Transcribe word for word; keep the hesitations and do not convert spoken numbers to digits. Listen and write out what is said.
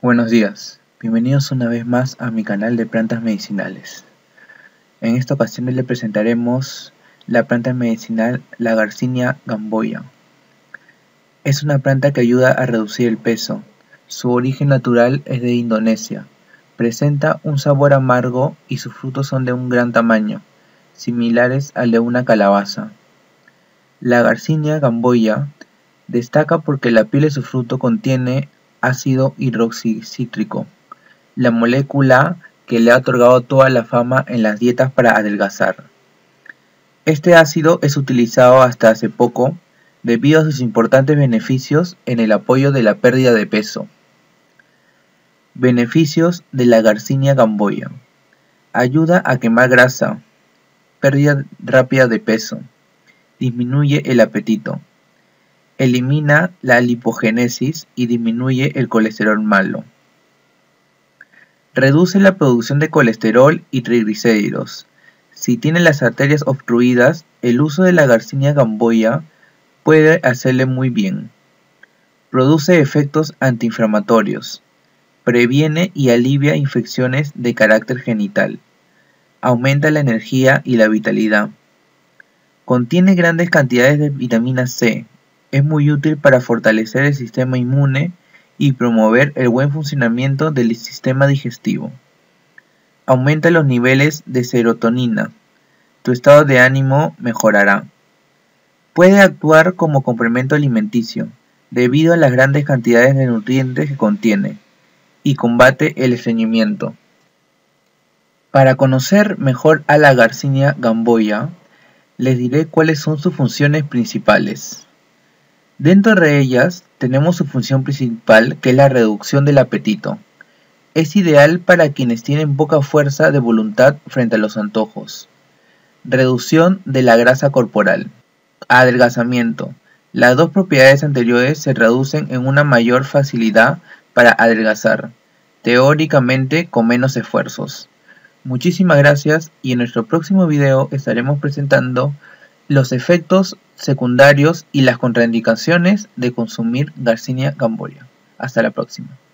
Buenos días, bienvenidos una vez más a mi canal de plantas medicinales. En esta ocasión le presentaremos la planta medicinal la Garcinia gamboia. Es una planta que ayuda a reducir el peso. Su origen natural es de Indonesia. Presenta un sabor amargo y sus frutos son de un gran tamaño, similares al de una calabaza. La Garcinia gamboia destaca porque la piel de su fruto contiene ácido hidroxicítrico, la molécula que le ha otorgado toda la fama en las dietas para adelgazar. Este ácido es utilizado hasta hace poco debido a sus importantes beneficios en el apoyo de la pérdida de peso. Beneficios de la Garcinia gamboia: ayuda a quemar grasa, pérdida rápida de peso, disminuye el apetito, elimina la lipogénesis y disminuye el colesterol malo. Reduce la producción de colesterol y triglicéridos. Si tiene las arterias obstruidas, el uso de la Garcinia gamboia puede hacerle muy bien. Produce efectos antiinflamatorios. Previene y alivia infecciones de carácter genital. Aumenta la energía y la vitalidad. Contiene grandes cantidades de vitamina C. Es muy útil para fortalecer el sistema inmune y promover el buen funcionamiento del sistema digestivo. Aumenta los niveles de serotonina. Tu estado de ánimo mejorará. Puede actuar como complemento alimenticio, debido a las grandes cantidades de nutrientes que contiene, y combate el estreñimiento. Para conocer mejor a la Garcinia gamboia, les diré cuáles son sus funciones principales. Dentro de ellas tenemos su función principal, que es la reducción del apetito. Es ideal para quienes tienen poca fuerza de voluntad frente a los antojos. Reducción de la grasa corporal. Adelgazamiento. Las dos propiedades anteriores se traducen en una mayor facilidad para adelgazar, teóricamente con menos esfuerzos. Muchísimas gracias, y en nuestro próximo video estaremos presentando los efectos secundarios y las contraindicaciones de consumir Garcinia gamboia. Hasta la próxima.